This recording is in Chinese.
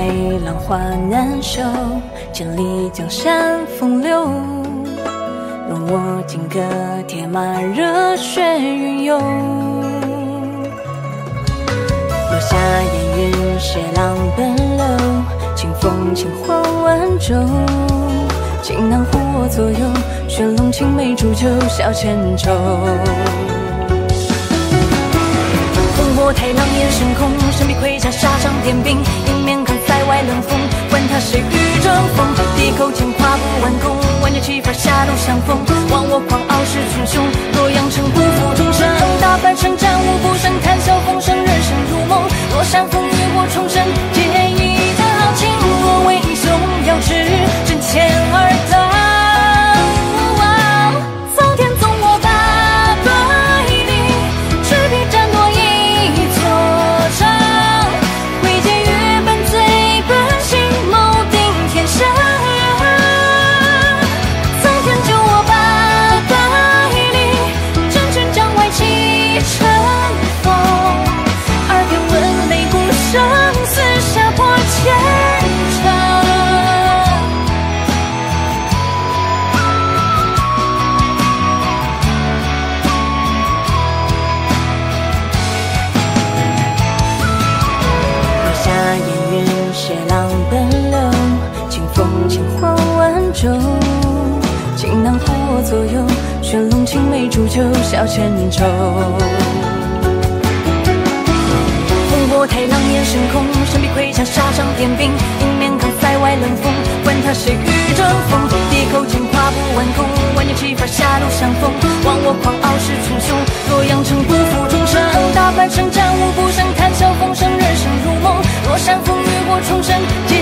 美浪花难收，千里江山风流。容我金戈铁马，热血云涌。落下烟云，血浪奔流，清风轻唤晚舟。锦囊护我左右，玄龙青梅煮酒笑千愁。烽火太狼烟升空，神笔盔甲沙场点兵，迎面扛塞外冷风，管他谁与争锋。敌口前跨步挽弓，万箭齐发狭路相逢。忘我狂傲是群雄，洛阳城不负众生。大半生战无不胜，谈笑风生，人生如梦。若山风雨我重生，借一叹豪情，若为英雄要知真前而道。锦囊护我左右，玄龙青梅煮酒笑千愁。烽火太狼烟升空，神笔盔甲沙场点兵，迎面扛塞外冷风，管他谁与争锋。敌口前跨步挽弓，万箭齐发狭路相逢。忘我狂傲是群雄，洛阳城不负众生。大半生战无不胜，谈笑风生，人生如梦。若山风雨我重生。